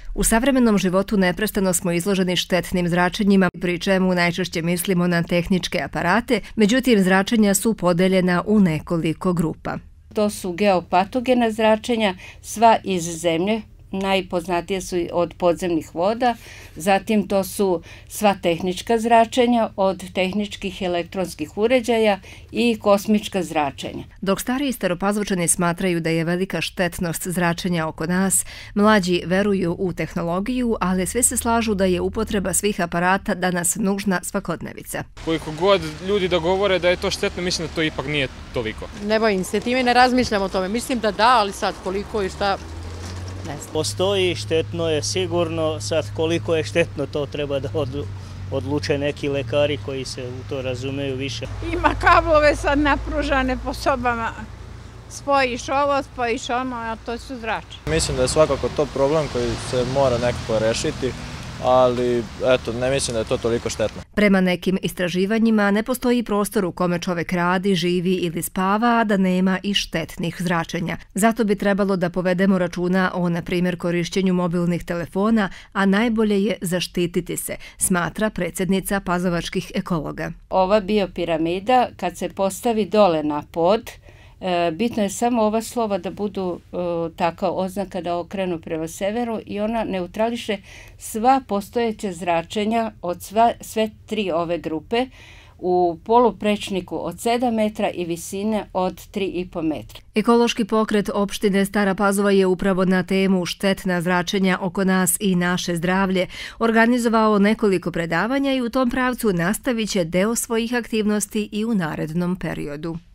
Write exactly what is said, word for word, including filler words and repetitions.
U savremenom životu neprestano smo izloženi štetnim zračenjima, pri čemu najčešće mislimo na tehničke aparate, međutim zračenja su podeljena u nekoliko grupa. To su geopatogena zračenja, sva iz zemlje, najpoznatije su od podzemnih voda, zatim to su sva tehnička zračenja od tehničkih elektronskih uređaja i kosmička zračenja. Dok stariji Staropazovčani smatraju da je velika štetnost zračenja oko nas, mlađi veruju u tehnologiju, ali svi se slažu da je upotreba svih aparata danas nužna svakodnevica. Koliko god ljudi da govore da je to štetno, mislim da to ipak nije toliko. Ne bojim se time, ne razmišljam o tome. Mislim da da, ali sad koliko i šta... Postoji, štetno je sigurno, sad koliko je štetno to treba da odluče neki lekari koji se u to razumeju više. Ima kablove sad napružane po sobama, spojiš ovo, spojiš ono, a to su zračenja. Mislim da je svakako to problem koji se mora nekako rešiti, ali eto, ne mislim da je to toliko štetno. Prema nekim istraživanjima ne postoji prostor u kome čovek radi, živi ili spava, a da nema i štetnih zračenja. Zato bi trebalo da povedemo računa o, na primjer, korišćenju mobilnih telefona, a najbolje je zaštititi se, smatra predsjednica pazovačkih ekologa. Ova biopiramida, kad se postavi dole na pod, bitno je samo ova slova da budu taka oznaka da okrenu prema severu i ona neutrališe sva postojeća zračenja od sva, sve tri ove grupe u poluprečniku od sedam metra i visine od tri i po metra. Ekološki pokret opštine Stara Pazova je upravo na temu štetna zračenja oko nas i naše zdravlje organizovao nekoliko predavanja i u tom pravcu nastavit će deo svojih aktivnosti i u narednom periodu.